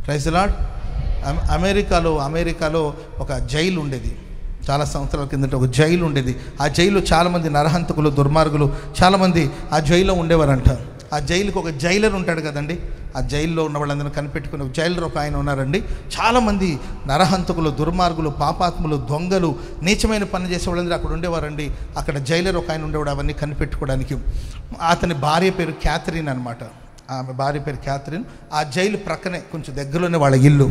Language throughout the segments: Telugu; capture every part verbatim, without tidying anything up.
Praise lord. అమెరికాలో అమెరికాలో ఒక జైలు ఉండేది. చాలా సంవత్సరాల కిందట ఒక జైలు ఉండేది. ఆ జైలు చాలామంది నరహంతకులు, దుర్మార్గులు చాలామంది ఆ జైల్లో ఉండేవారంట. ఆ జైలుకి ఒక జైలర్ ఉంటాడు కదండి. ఆ జైల్లో ఉన్న వాళ్ళందరూ కనిపెట్టుకుని ఒక జైలర్ ఒక ఆయన ఉన్నారండి. చాలామంది నరహంతకులు, దుర్మార్గులు, పాపాత్ములు, దొంగలు, నీచమైన పని చేసే వాళ్ళందరూ అక్కడ ఉండేవారండి. అక్కడ జైలర్ ఒక ఆయన ఉండేవాడు అవన్నీ కనిపెట్టుకోవడానికి. అతని భార్య పేరు క్యాథరిన్ అనమాట. ఆమె భార్య పేరు క్యాథరిన్. ఆ జైలు ప్రక్కనే కొంచెం దగ్గరలోనే వాళ్ళ ఇల్లు.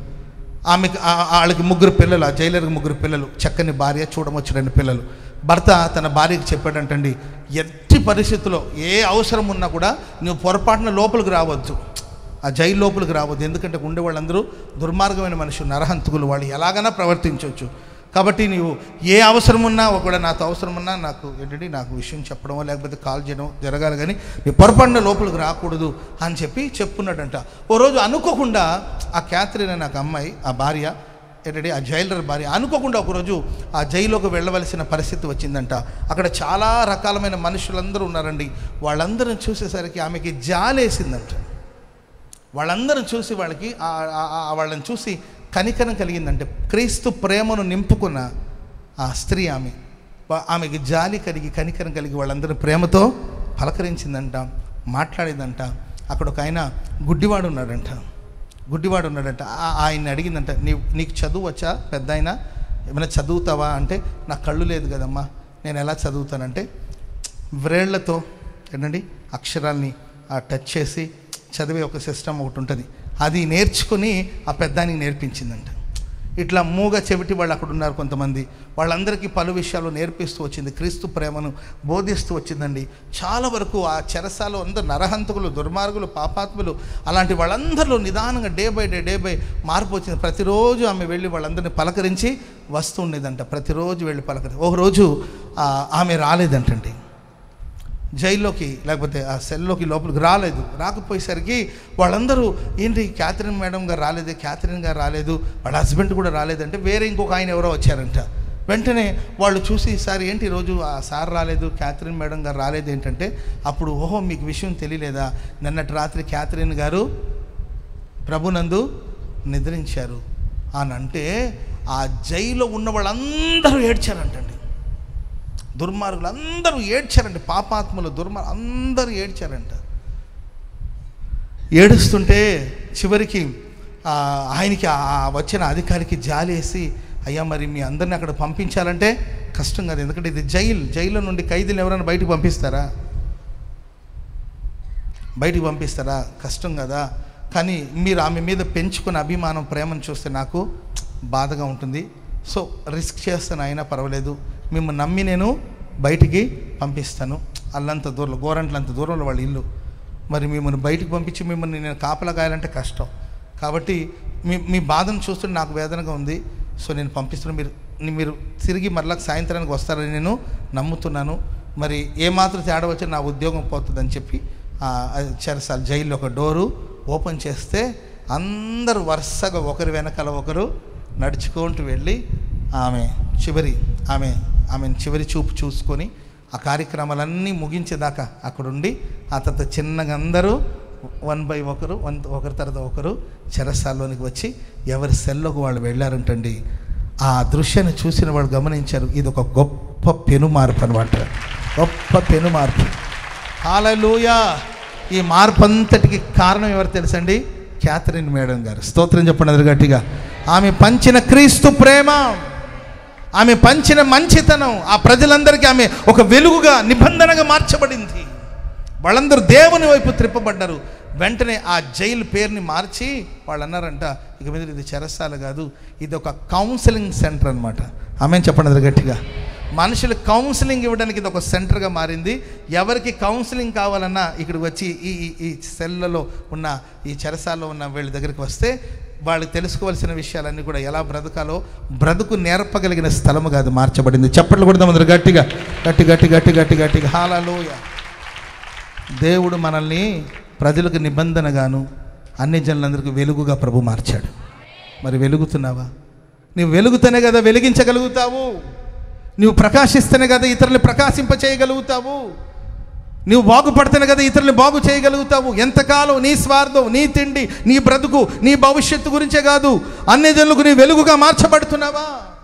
ఆమెకి వాళ్ళకి ముగ్గురు పిల్లలు, ఆ జైలర్కి ముగ్గురు పిల్లలు, చక్కని భార్య, చూడమొచ్చి రెండు పిల్లలు. భర్త తన భార్యకి చెప్పాడంటండి, ఎట్టి పరిస్థితుల్లో ఏ అవసరం ఉన్నా కూడా నువ్వు పొరపాటున లోపలికి రావద్దు, ఆ జైలు లోపలికి రావద్దు. ఎందుకంటే ఉండే వాళ్ళందరూ దుర్మార్గమైన మనుషులు, నరహంతకులు, వాళ్ళు ఎలాగైనా ప్రవర్తించవచ్చు. కాబట్టి నీవు ఏ అవసరం ఉన్నా ఒకవేళ నాతో అవసరం ఉన్నా నాకు ఏంటంటే నాకు విషయం చెప్పడమో లేకపోతే కాల్ చేయడం జరగాలి, కానీ నీ పొరపాటున లోపలికి రాకూడదు అని చెప్పి చెప్పుకున్నాడంట. ఓ రోజు అనుకోకుండా ఆ క్యాథరిన్ అనే నాకు అమ్మాయి, ఆ భార్య ఏంటంటే ఆ జైలర్ భార్య, అనుకోకుండా ఒకరోజు ఆ జైలుకి వెళ్ళవలసిన పరిస్థితి వచ్చిందంట. అక్కడ చాలా రకాలమైన మనుషులందరూ ఉన్నారండి. వాళ్ళందరిని చూసేసరికి ఆమెకి జాలేసిందంట. వాళ్ళందరూ చూసి వాళ్ళకి వాళ్ళని చూసి కనికరం కలిగిందంటే, క్రీస్తు ప్రేమను నింపుకున్న ఆ స్త్రీ ఆమె, ఆమెకి జాలి కలిగి కనికరం కలిగి వాళ్ళందరూ ప్రేమతో పలకరించిందంట, మాట్లాడిందంట. అక్కడ ఒక ఆయన గుడ్డివాడు ఉన్నాడంట. గుడ్డివాడు ఉన్నాడంట ఆయన్ని అడిగిందంట, నీ నీకు చదువు వచ్చా పెద్ద ఆయన, ఏమైనా చదువుతావా అంటే, నాకు కళ్ళు లేదు కదమ్మా, నేను ఎలా చదువుతానంటే వ్రేళ్లతో ఏంటండి అక్షరాల్ని టచ్ చేసి చదివే ఒక సిస్టమ్ ఒకటి ఉంటుంది, అది నేర్చుకుని ఆ పెద్దానికి నేర్పించిందంట. ఇట్లా మూగ చెవిటి వాళ్ళు అక్కడ ఉన్నారు కొంతమంది, వాళ్ళందరికీ పలు విషయాలు నేర్పిస్తూ వచ్చింది, క్రీస్తు ప్రేమను బోధిస్తూ వచ్చిందండి. చాలా వరకు ఆ చెరసాలో అందరూ నరహంతకులు, దుర్మార్గులు, పాపాత్ములు, అలాంటి వాళ్ళందరిలో నిదానంగా day by day day by మార్పు వచ్చింది. ప్రతిరోజు ఆమె వెళ్ళి వాళ్ళందరినీ పలకరించి వస్తూ ఉండేదంట. ప్రతిరోజు వెళ్ళి పలకరించి ఒకరోజు ఆమె రాలేదంటండి జైల్లోకి, లేకపోతే ఆ సెల్లోకి లోపలికి రాలేదు. రాకపోయేసరికి వాళ్ళందరూ ఏంటి క్యాథరిన్ మేడం గారు రాలేదు, క్యాథరిన్ గారు రాలేదు, వాళ్ళ హస్బెండ్ కూడా రాలేదంటే వేరే ఇంకొక ఆయన ఎవరో వచ్చారంట. వెంటనే వాళ్ళు చూసి, ఈసారి ఏంటి ఈరోజు ఆ సార్ రాలేదు, క్యాథరిన్ మేడం గారు రాలేదు ఏంటంటే, అప్పుడు ఓహో మీకు విషయం తెలియలేదా, నిన్నటి రాత్రి క్యాథరిన్ గారు ప్రభునందు నిద్రించారు అని అంటే, ఆ జైల్లో ఉన్న వాళ్ళందరూ ఏడ్చారంటండి. దుర్మార్గులు అందరూ ఏడ్చారంట, పాపాత్ములు, దుర్మార్గులు అందరూ ఏడ్చారంట. ఏడుస్తుంటే చివరికి ఆయనకి వచ్చిన అధికారికి జాలేసి, అయ్యా మరి మీ అందరిని అక్కడ పంపించాలంటే కష్టం కదా, ఎందుకంటే ఇది జైలు, జైలు నుండి ఖైదీలు ఎవరైనా బయటికి పంపిస్తారా, బయటికి పంపిస్తారా, కష్టం కదా. కానీ మీరు ఆమె మీద పెంచుకున్న అభిమానం, ప్రేమను చూస్తే నాకు బాధగా ఉంటుంది. సో రిస్క్ చేస్తాను, అయినా పర్వాలేదు, మిమ్మల్ని నమ్మి నేను బయటికి పంపిస్తాను. అల్లంత దూరంలో, గోరంట్లంత దూరంలో వాళ్ళ ఇల్లు, మరి మిమ్మల్ని బయటికి పంపించి మిమ్మల్ని నేను కాపలా కాయాలంటే కష్టం. కాబట్టి మీ మీ బాధను చూస్తుంటే నాకు వేదనగా ఉంది. సో నేను పంపిస్తున్నాను, మీరు మీరు తిరిగి మరలా సాయంత్రానికి వస్తారని నేను నమ్ముతున్నాను. మరి ఏమాత్రం తేడా వచ్చి నా ఉద్యోగం పోతుందని చెప్పి చెరసాల జైల్లో ఒక డోరు ఓపెన్ చేస్తే అందరూ వరుసగా ఒకరి వెనకాల ఒకరు నడుచుకుంటూ వెళ్ళి ఆమె చివరి ఆమె ఆమెను చివరి చూపు చూసుకొని ఆ కార్యక్రమాలన్నీ ముగించేదాకా అక్కడుండి, ఆ తర్వాత చిన్నగా అందరూ వన్ బై ఒకరు వన్ ఒకరి తర్వాత ఒకరు చెరసాల్లోనికి వచ్చి ఎవరి సెల్లోకి వాళ్ళు వెళ్ళారంటండి. ఆ దృశ్యాన్ని చూసిన వాళ్ళు గమనించారు, ఇది ఒక గొప్ప పెనుమార్పు అనమాట, గొప్ప పెనుమార్పు. హల్లెలూయా. ఈ మార్పు అంతటికి కారణం ఎవరు తెలుసండి? క్యాథరిన్ మేడం గారు. స్తోత్రం చెప్పండి అందరు గట్టిగా. ఆమె పంచిన క్రీస్తు ప్రేమ, ఆమె పంచిన మంచితనం ఆ ప్రజలందరికీ ఆమె ఒక వెలుగుగా, నిబంధనగా మార్చబడింది. వాళ్ళందరూ దేవుని వైపు త్రిప్పబడ్డారు. వెంటనే ఆ జైలు పేరుని మార్చి వాళ్ళు అన్నారంట, ఇక మీద ఇది చెరసాల కాదు, ఇది ఒక కౌన్సిలింగ్ సెంటర్ అనమాట. ఆమె చెప్పండి అందరు గట్టిగా. మనుషులకు కౌన్సిలింగ్ ఇవ్వడానికి ఇది ఒక సెంటర్గా మారింది. ఎవరికి కౌన్సిలింగ్ కావాలన్నా ఇక్కడికి వచ్చి ఈ ఈ సెల్లలో ఉన్న, ఈ చెరసాల్లో ఉన్న వీళ్ళ దగ్గరికి వస్తే వాళ్ళు తెలుసుకోవాల్సిన విషయాలన్నీ కూడా ఎలా బ్రతకాలో బ్రతుకు నేర్పగలిగిన స్థలముగా అది మార్చబడింది. చప్పట్లు కొడదాం అందరూ గట్టిగా, గట్టి గట్టి గట్టి గట్టి గట్టిగా. హల్లెలూయా. దేవుడు మనల్ని ప్రజలకు నిబంధనగాను అన్ని జనులందరికీ వెలుగుగా ప్రభు మార్చాడు. మరి వెలుగుతున్నావా? నువ్వు వెలుగుతూనే కదా వెలిగించగలుగుతావు. నువ్వు ప్రకాశిస్తేనే కదా ఇతరులు ప్రకాశింప చేయగలుగుతావు. నువ్వు బాగుపడితేనే కదా ఇతరులను బాగు చేయగలుగుతావు. ఎంతకాలం నీ స్వార్థం, నీ తిండి, నీ బ్రతుకు, నీ భవిష్యత్తు గురించే కాదు, అన్ని జనులకు నీ వెలుగుగా మార్చబడుతున్నావా?